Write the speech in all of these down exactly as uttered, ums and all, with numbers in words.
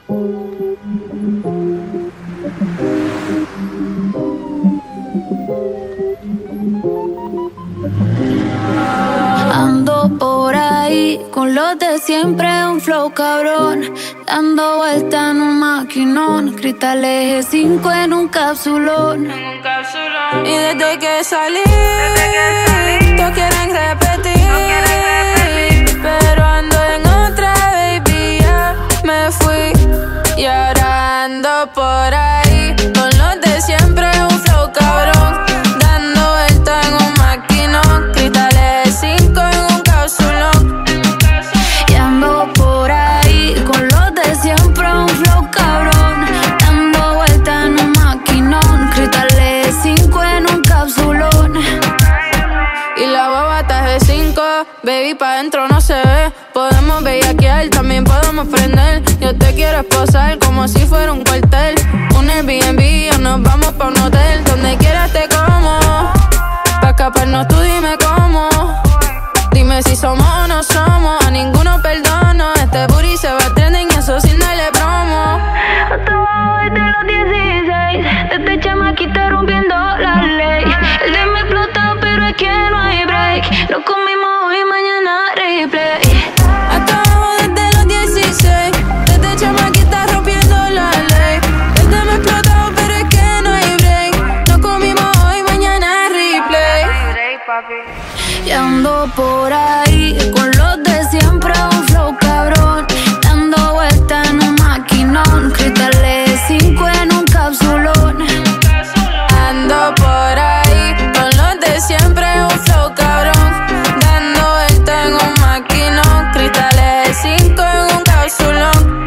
Ando por ahí con los de siempre, un flow cabrón, dando vuelta en un maquinón, cristal eje cinco en un capsulón. Y desde que salí, todos quieren repetir, pero ando en otra, baby, ya me fui. Y ahora ando por ahí con los de siempre, un flow cabrón, dando vuelta en un maquinón, cristales cinco en un capsulón. Y ando por ahí con los de siempre, un flow cabrón, dando vuelta en un maquinón, cristales cinco en un capsulón. Y la baba está de cinco, baby, pa' dentro no se ve. Podemos bellaquear, también podemos prender. Yo te quiero esposar como si fuera un cuartel, un Airbnb o nos vamos pa' un hotel. Donde quieras te como, pa' escaparnos tú dime cómo. Dime si somos o no somos, a ninguno perdono. Este booty se va a trending y eso sin darle promo. Hasta abajo desde los dieciséis, desde chamaquita rompiendo la ley. El de me explotó pero es que no hay break. Lo comimos hoy, mañana replay. Hasta abajo desde los dieciséis, desde chamaquita rompiendo la ley. El de me explotó pero es que no hay break. Lo comimos hoy, mañana replay. Y ando por ahí con los de siempre, un flow cabrón, dando vuelta en un maquinón, cristales cinco en un capsulón. Ando por ahí con los de siempre, un flow cabrón, dando vuelta en un maquinón, cristales cinco en un capsulón.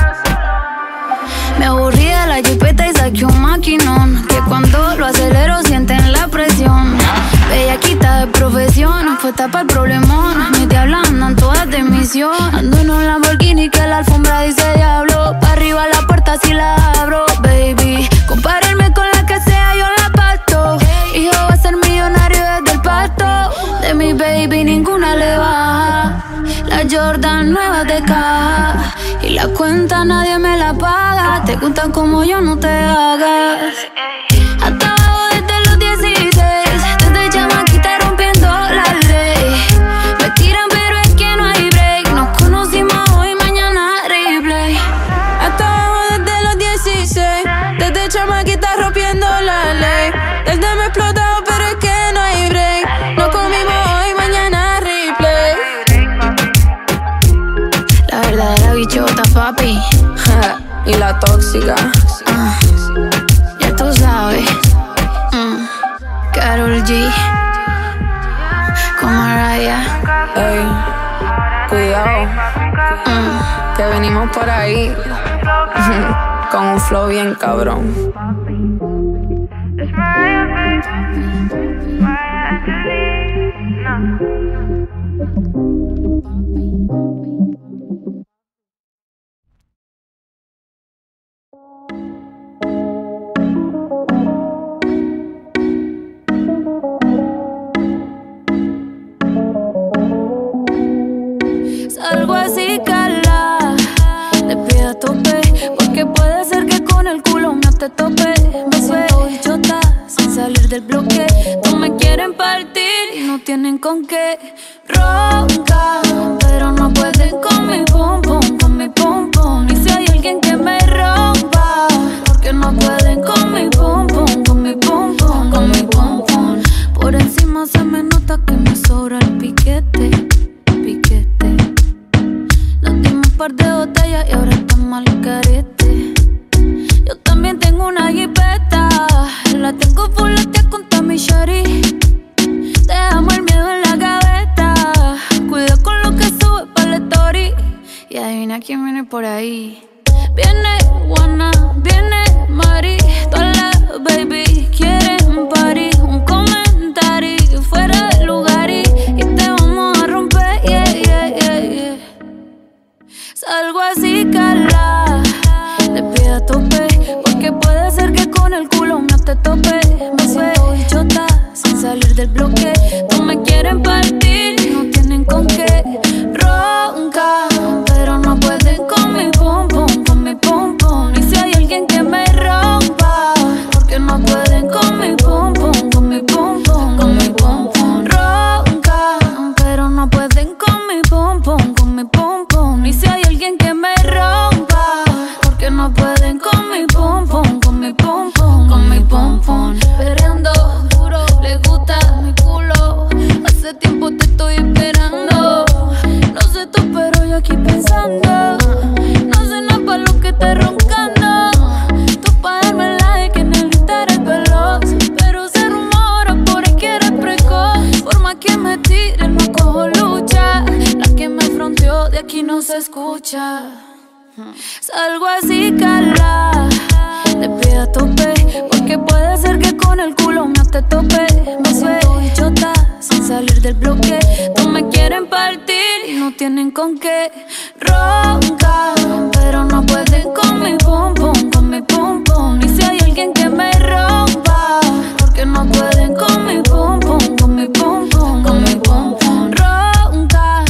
Me aburrí de la jipeta y saqué un maquinón, que cuando lo acelero sienten la presión. Bellaquita de profesión, puesta para el problemón. Mis diablas andan todas de misión. Ando en un Lamborghini que la alfombra dice diablo. Pa' arriba la puerta si la abro, baby. Compárenme con la que sea, yo la pasto. Hijo va a ser millonario desde el pasto. De mi baby ninguna le baja. La Jordan nueva de caja. Y la cuenta nadie me la paga. Te gustan como yo, no te hagas. Hasta abajo desde los dieciséis, desde chamaquita rompiendo la ley. Me tiran pero es que no hay break. Nos conocimos hoy, mañana replay. Hasta abajo desde los dieciséis, desde chamaquita rompiendo la ley. Desde me explotado pero es que no hay break. Nos comimos hoy, mañana replay. La verdadera bichota, papi. Y la tóxica. Uh, ya tú sabes. Mm, Karol G con Mariah. Ey, cuidado, Mm. que venimos por ahí con un flow bien cabrón. Salgo así, cala, le pido a tope, porque puede ser que con el culo no te tope. Me siento bichota sin salir del bloque. No me quieren partir y no tienen con qué. Roncan, pero no pueden con mi pum pum, con mi pum pum. Y si hay alguien que me rompa, porque no pueden con mi pum pum, con mi pum pum, con mi pum pum. Por encima se me nota que me sobra el piquete, piquete. Nos dimos un par de botellas y ahora estamos al carete. Yo también tengo una jipeta, la tengo fuletea con Tommy Shari. Dejamos el miedo en la gaveta, cuida con lo que sube pa' la story. Y adivina quién viene por ahí. Viene Juana, viene Mari, todas las baby quieren un party, un comentario fuera de lugar y, y te vamos a romper, yeah, yeah, yeah, yeah. Salgo así, cala, le pido a tope, porque puede ser que con el culo no te tope. Me siento bichota sin salir del bloque. No me quieren partir, no tienen con qué. Ronca, pero no pueden con mi pum pum, con mi pum de aquí no se escucha. Salgo así, cala, te pido a tope, porque puede ser que con el culo me te tope. Me suelto y chota, sin salir del bloque. No me quieren partir y no tienen con qué. Ronca, pero no pueden con mi pum pum, con mi pum pum. Y si hay alguien que me rompa, porque no pueden con mi pum pum, con mi pum pum, con mi pum pum. Ronca.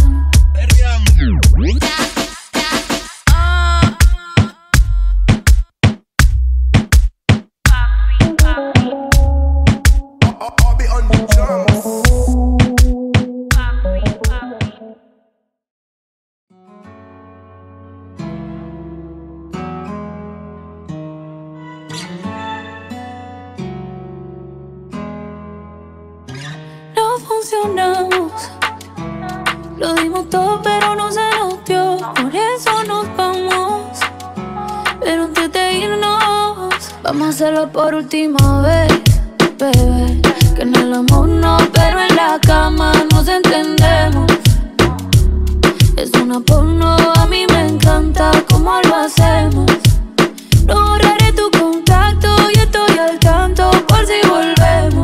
No funcionamos, lo dimos todo pero no se nos dio, por eso nos vamos. Pero antes de irnos, vamos a hacerlo por última vez, bebé. Que en el amor no, pero en la cama nos entendemos. Es una porno, a mí me encanta cómo lo hacemos. No borraré tu contacto y estoy al tanto por si volvemos.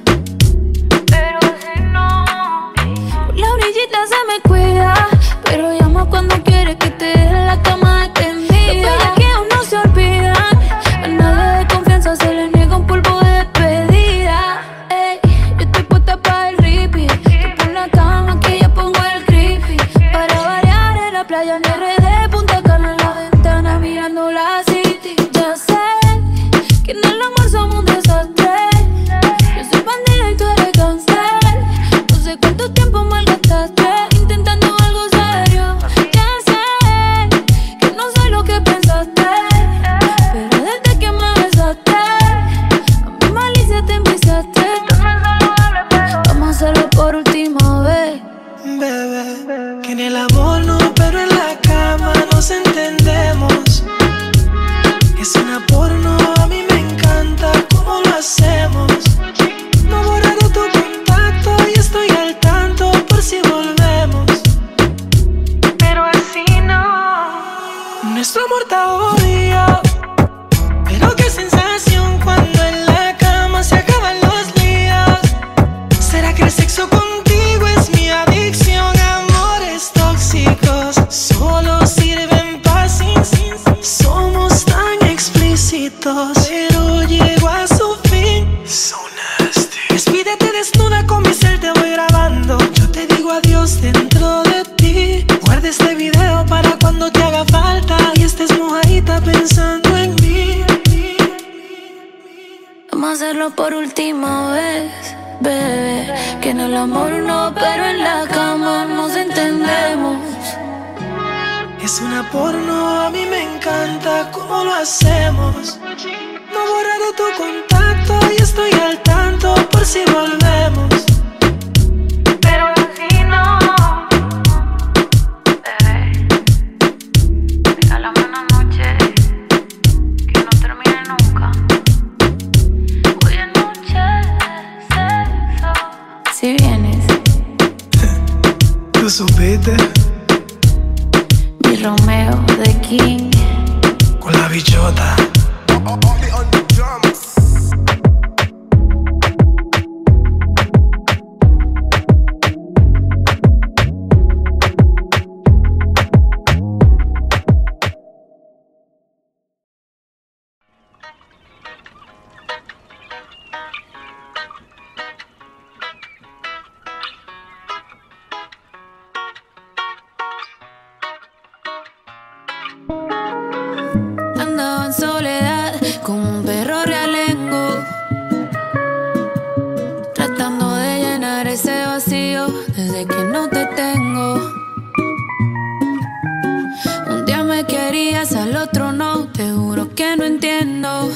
Pero si no, por la orillita se me cuida, pero llama cuando quiere que te dé la cama extendida. Los bellaqueos no se olvidan, a nadie de confianza se le niega un polvo de despedida. Ey, yo estoy puesta para el ripi, tú pon la cama que ya pongo el creepy. Para variar en la playa en R D, Punta Cana en la ventana mirando la city. Ya sé que en el amor somos un desastre. Yo soy bandida y tú eres cáncer. No sé cuánto tiempo malgastaste intentando algo serio. Ya sé que no soy lo que pensaste, pero desde que me besaste a mi malicia te envisaste. Vamos a hacerlo por última vez, bebé. Que en el amor no, pero en la cama nos entendemos. Es una porno, a mí me encanta cómo lo hacemos. No borraré tu contacto y estoy al tanto por si volvemos. Pero así no. Nuestro amor está obvio, pero qué sensación cuando en la cama se acaban los líos. ¿Será que el sexo contigo es mi adicción? Amores tóxicos solo sirven para sin, sin, sin. Somos tan explícitos, pero llego a su fin. So nasty. Despídete desnuda, con mi cel te voy grabando. Yo te digo adiós dentro de ti. Guarda este video para cuando te haga falta y estés mojadita pensando en mí. vamos a hacerlo por última vez, bebé. Que en el amor no, pero en la cama nos entendemos. Es una porno, a mí me encanta cómo lo hacemos. No borraré tu contacto y estoy al tanto por si volvemos. Pero así no. Bebé, regálame una noche que no termine nunca. Hoy es noche de sexo. Si vienes, ¿Tú supiste? mi Romeo de King Con la bichota. andaba en soledad como un perro realengo, tratando de llenar ese vacío desde que no te tengo. Un día me querías, al otro no, te juro que no entiendo.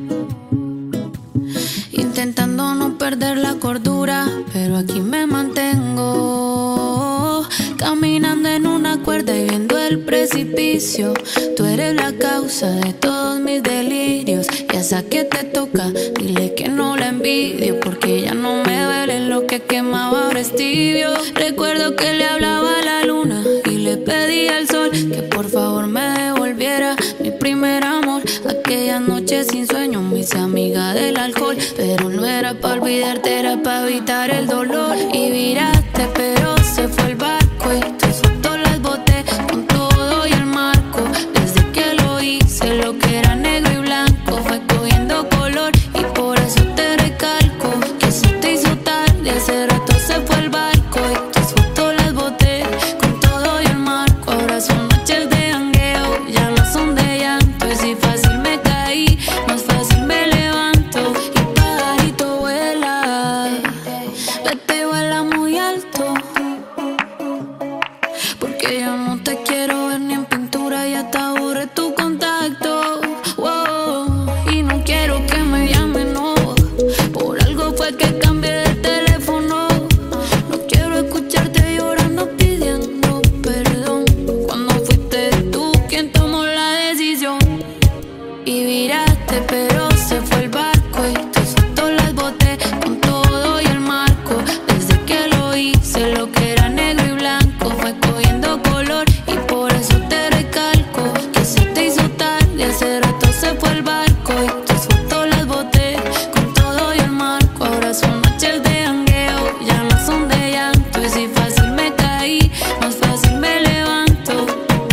Intentando no perder la cordura, pero aquí me mantengo. Caminando en una cuerda y viendo el precipicio. Tú eres la causa de todos mis delirios. Y a esa que te toca, dile que no la envidio, porque ya no me duele lo que quemaba, ahora es tibio. Recuerdo que le hablaba a la luna y le pedí que por favor me devolviera mi primer amor. Aquella noche sin sueño me hice amiga del alcohol, pero no era pa' olvidarte, era pa' evitar el dolor. Y viraste, pero se fue el barco y tus fotos las boté con todo y el marco. Desde que lo hice, lo que era negro y blanco fue cogiendo color, y por eso te recalco que se te hizo tarde. Hace rato se fue el barco y tus fotos las boté con todo y el marco. Ahora son noches de jangueo, ya no son de llanto. Y si fácil me caí, más fácil me levanto. Y pajarito vuela, vete, vuela muy alto, porque yo no te quiero ver ni en pintura, ya te aburre tu contacto. Wow. Y no quiero que me llamen, no, por algo fue que cambié de teléfono. No quiero escucharte llorando pidiendo perdón, cuando fuiste tú quien tomó la decisión. Y viraste, pero se fue el barco y tus fotos las boté con todo y el marco. Desde que lo hice, lo que era negro y blanco fue cogiendo color, y por eso te recalco que se te hizo tarde. Hace rato se fue el barco y tus fotos las boté con todo y el marco. Ahora son noches de jangueo, ya no son de llanto. Y si fácil me caí, más fácil me levanto.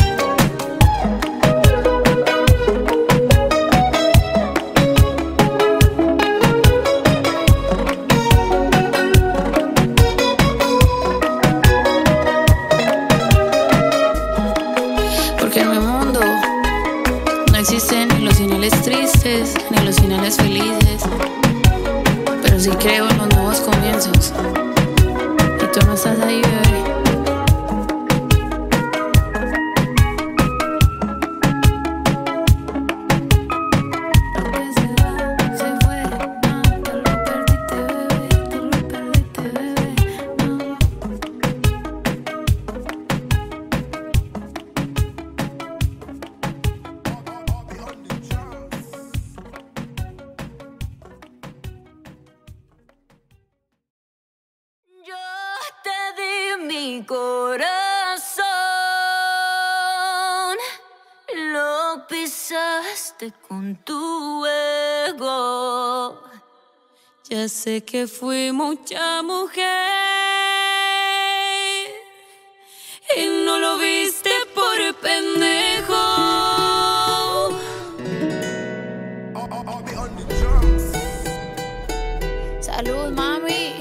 Porque en mi mundo no existen ni los finales tristes ni los finales felices, pero sí creo en los nuevos comienzos, y tú no estás ahí, bebé. Lo que se va, se fue, no, te lo perdiste, bebé, te lo perdiste, bebé, no. Yo te di mi corazón, lo pisaste con tu ego. Ya sé que fui mucha mujer y no lo viste por pendejo. Salud, mami.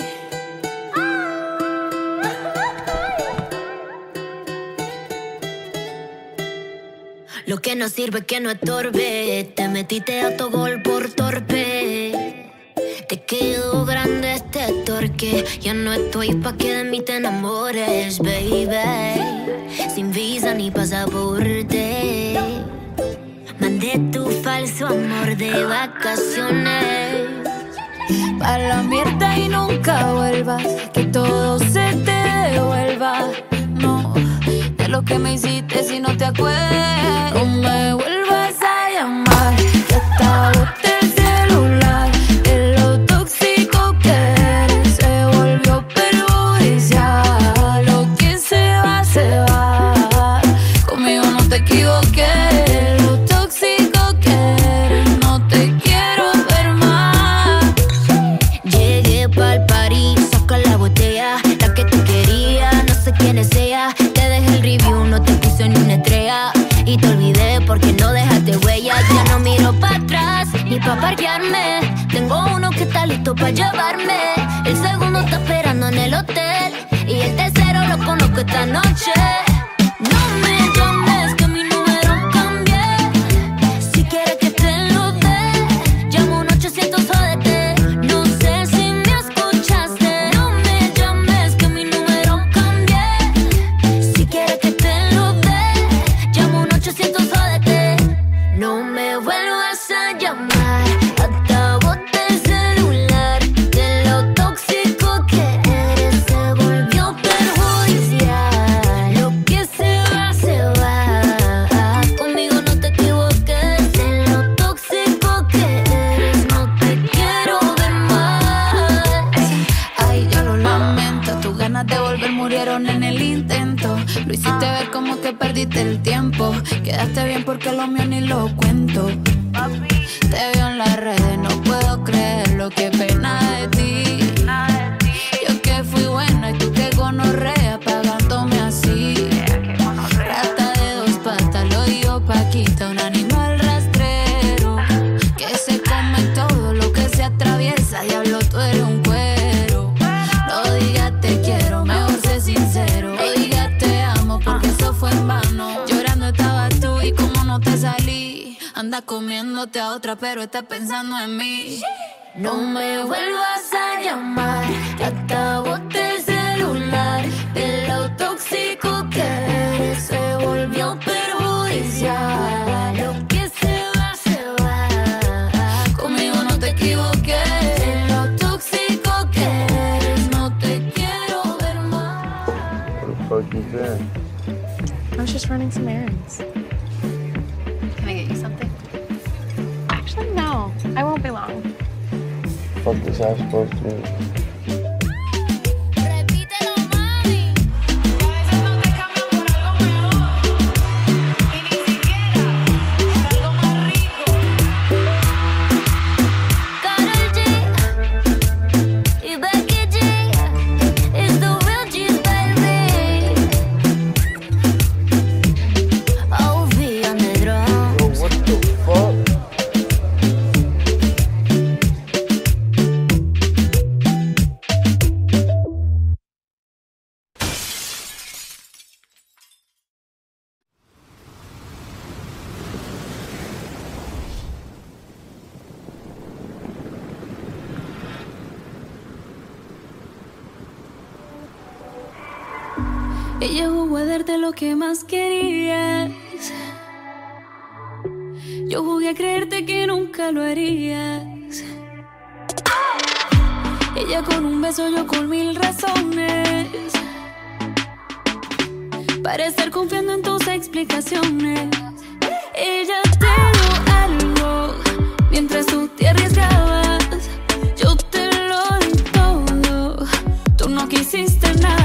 Lo que no sirve que no estorbe, te metiste a tu gol por torpe. Te quedó grande este torque, ya no estoy pa' que de mí te enamores, baby. Sin visa ni pasaporte, mandé tu falso amor de vacaciones Pa' la mierda y nunca vuelvas, que todo se te devuelva. No, de lo que me hiciste si no te acuerdas. No me vuelvas a llamar, que hasta boté el celular. De lo tóxico que eres se volvió perjudicial. Lo que se va, se va. Conmigo no te equivoqué. Lo tóxico que eres, no te quiero ver más. Llegué pa'l party, saca la botella, la que tú querías, no sé quién es ella. Te dejé el review, no te puse ni una estrella, y te olvidé porque no dejaste huella. Ya no miro para atrás ni pa' parquearme, tengo uno que está listo pa' llevarme. El segundo está esperando en el hotel, y el tercero lo conozco esta noche. No me llames que mi número cambié, si quieres que te lo dé, llamo un ochocientos jódete. No sé si me escuchaste. No me llames que mi número cambié, si quieres que te lo dé, llamo un ochocientos jódete. No me vuelvas a llamar, hasta boté el celular. De lo tóxico que eres se volvió perjudicial. Lo como que perdiste el tiempo. Quedaste bien porque lo mío ni lo cuento. Te veo en las redes, no puedo creerlo, qué pena de ti. Yo que fui buena y tú que gonorrea, pagándome así. Rata de dos patas, lo dijo Paquita, un animal rastrero que se come todo lo que se atraviesa. Diablo, tú eres un cuero. No digas te quiero, mejor sé sincero. No digas te amo porque eso fue en vano. Llorando estabas tú y como no te salí. Andas comiéndote a otra pero estás pensando en mí. No me vuelvas a llamar, ya te boté el celular. De lo tóxico que eres se volvió perjudicial. Lo que se va, se va. Conmigo no te equivoqué. De lo tóxico que eres no te quiero ver más. What the fuck you saying? I was just running some errands. Can I get you something? Actually, no. I won't be long. What the fuck was I supposed to do? Ella jugó a darte lo que más querías. Yo jugué a creerte que nunca lo harías. Ella con un beso, yo con mil razones para estar confiando en tus explicaciones. Ella te dio algo mientras tú te arriesgabas. Yo te lo di todo, tú no quisiste nada.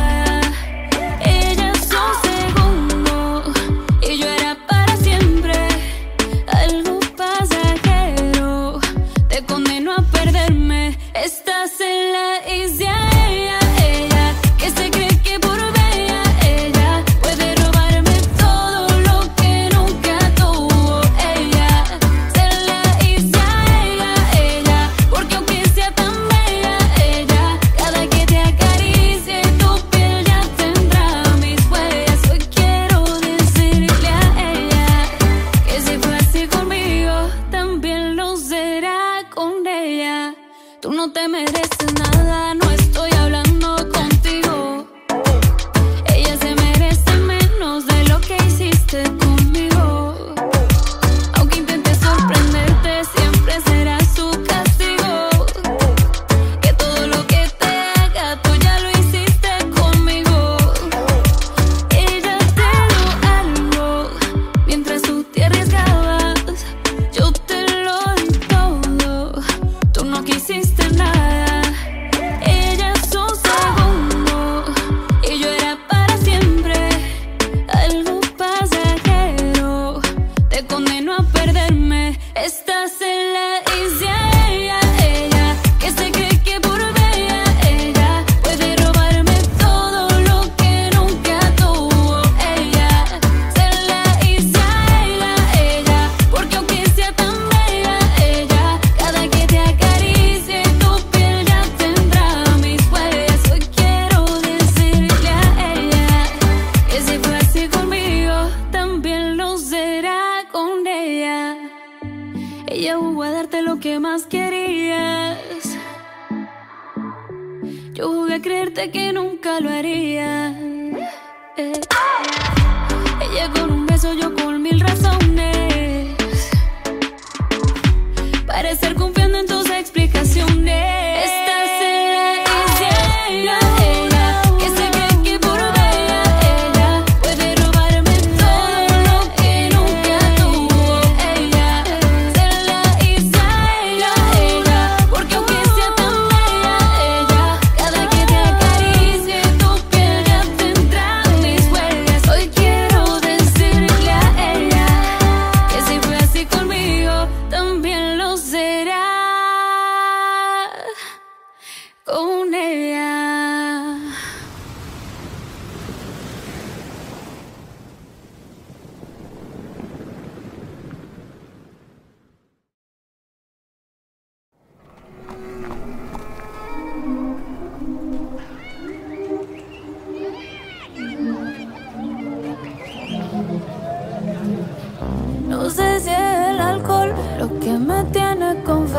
Estás en la isla, ella, ella, que se cree que por bella, ella puede robarme todo lo que nunca tuvo. Ella, en la isla, ella, ella, porque aunque sea tan bella, ella, cada que te acaricie tu piel ya tendrá mis huellas. Hoy quiero decirle a ella que si fue así conmigo, también lo será con ella. Tú no te mereces nada, no estoy hablando contigo. Ella se merece menos de lo que hiciste conmigo. Aunque intentes sorprenderte, siempre será su castigo. Que todo lo que te haga, tú ya lo hiciste conmigo. Ella te dio algo mientras tú te arriesgabas. Yo te lo di todo, tú no quisiste nada. Ella es un segundo y yo era para siempre. Algo pasajero te condenó a perderme. Estás en la isla, ella, ella, que se cree que por bella, ella puede robarme todo lo que nunca tuvo. Ella en la isla, ella, ella, porque aunque sea tan bella, ella, cada que te acaricie tu piel ya tendrá mis huellas. Hoy quiero decirle a ella que si fue así conmigo, también lo será con ella. Ella jugó a darte lo que más querías. Yo jugué a creerte que nunca lo haría. Eh. Ella con un beso, yo con mil razones para estar confiando en tus explicaciones. Estás en la isla, ella, ella, que se cree que por bella, ella puede robarme todo lo que nunca tuvo. Ella en la isla, ella, ella, porque aunque sea tan bella, ella, cada que te acaricie tu piel ya tendrá mis huellas.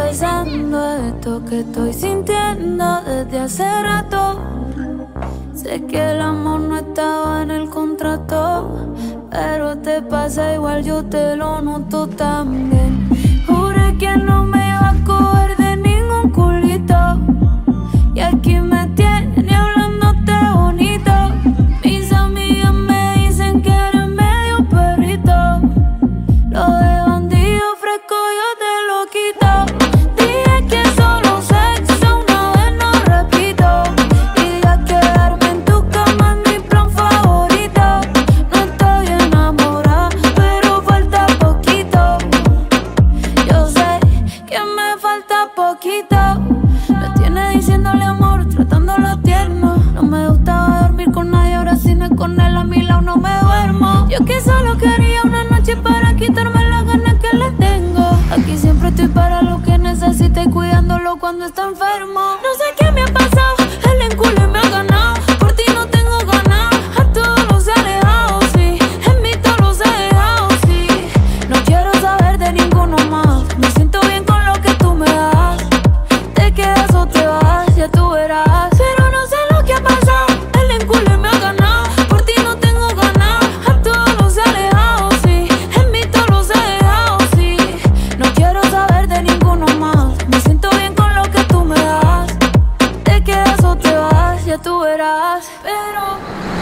confesando esto que estoy sintiendo desde hace rato. Sé que el amor no estaba en el contrato, pero te pasa igual, yo te lo noto también. Juré que no me iba a coger de ningún culito, y aquí me tiene hablándote bonito. Mis amigas me dicen que eres medio perrito, lo de bandido fresco yo te lo quito. Dije que solo sexo una vez, no repito, y ya quedarme en tu cama es mi plan favorito. No estoy enamorada, pero falta poquito. Yo sé que me falta poquito. Me tiene diciéndole amor, tratándolo tierno. No me gustaba dormir con nadie, ahora si no es con él a mi lado no me duermo. Yo que solo quería una noche para quitarme las ganas que le tengo. Aquí siempre estoy para lo que necesite y cuidándolo cuando está enfermo. No sé qué me ha pasado, el enculé me ha ganado. Por ti no tengo ganas, a todos los he alejado, sí. En mí todos los he dejado, sí. No quiero saber de ninguno más. Me siento bien con lo que tú me das. Te quedas o te vas, ya tú verás. Pero no sé lo que ha pasado, el enculé me ha ganado. Por ti no tengo ganas, a todos los he alejado, sí. En mí todos los he dejado, sí. No quiero saber de ninguno más. Me siento bien con lo que tú me das. Te quedas o te vas, ya tú verás. Pero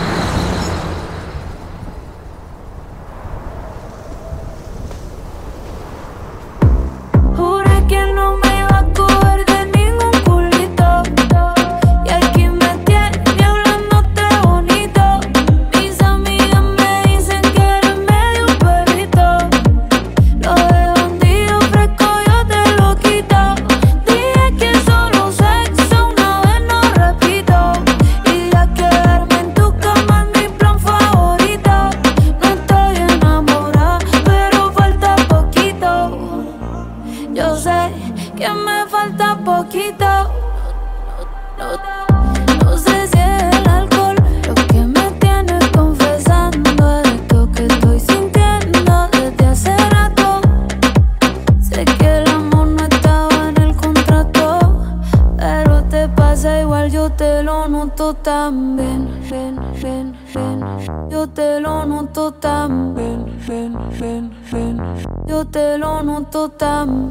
juré que no me iba a coger de ningún culito, y aquí me tiene hablándote bonito. Mis amigas me dicen que eres medio perrito, lo de bandido fresco yo te lo quito. Dije que solo sexo una vez, no repito, y ya quedarme en tu cama es mi plan favorito. No estoy enamorada, pero falta poquito. Yo sé que me falta poquito. No, no, no sé si es el alcohol lo que me tiene confesando esto que estoy sintiendo desde hace rato. Sé que el amor no estaba en el contrato, pero te pasa igual, yo te lo noto también. Ven, ven, ven. Yo te lo noto también. Ven, ven, ven. Yo te lo noto también.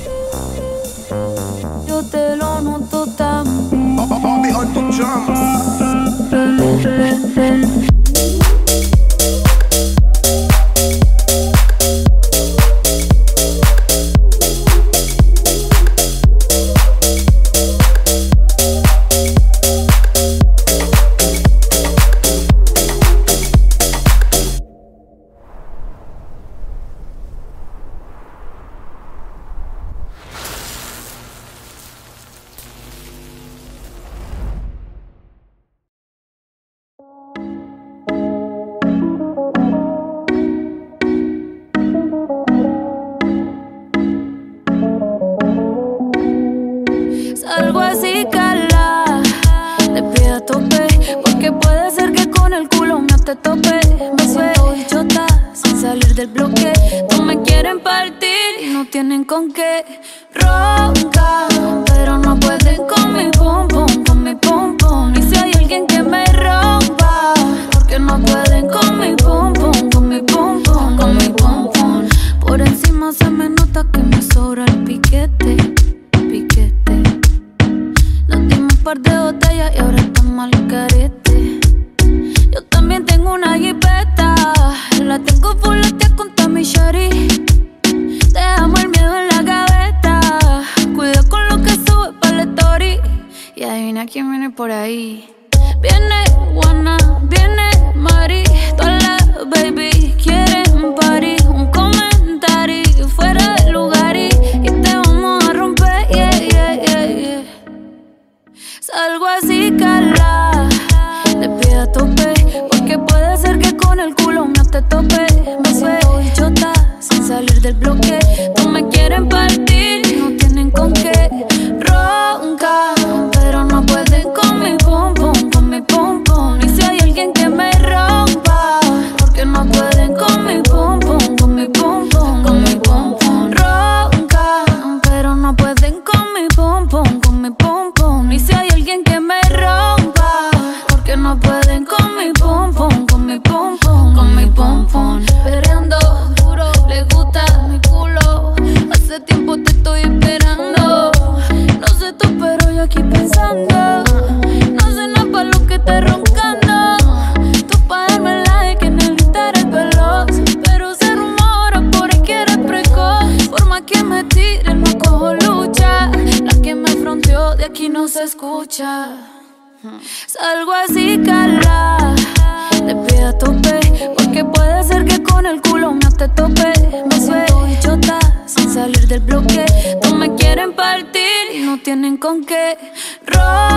Yo te lo noto también. Bobby on the drums. Ven, ven, ven. Salgo así, cala, te pido a tope, porque puede ser que con el culo me te tope. Me siento bichota, sin salir del bloque. No me quieren partir y no tienen con qué. Roncan, pero no pueden con mi pum pum, con mi pum pum. Y si hay alguien que me rompa, porque no pueden con mi pum pum, con mi pum pum, con mi pum pum. Por encima se me nota que me sobra el piquete, piquete. Nos dimos un par de botellas y ahora estamos al carete. Yo también tengo una jipeta, la tengo fuletea con Tommy Shari. Dejamos el miedo en la gaveta, cuida con lo que sube para la story. Y adivina quién viene por ahí. Viene Juana, viene Mari, todas las baby quieren un party, un comentario fuera del lugar y, y te vamos a romper, yeah, yeah, yeah, yeah. Salgo así, cala, te pido a tope, porque puede ser que con el culo me te tope. Me siento bichota, sin salir del bloque. No me quieren partir, no tienen con qué. Ronca, pero no pueden con mi pum pum, con mi pum pum. Y si hay alguien que me rompa, porque no pueden con mi pum pum, con mi pum pum, con mi pum pum. Ronca, pero no pueden escucha. Salgo así, cala, te pido a tope, porque puede ser que con el culo me te tope. Me suelto bichota, sin salir del bloque. No me quieren partir y no tienen con qué. Roll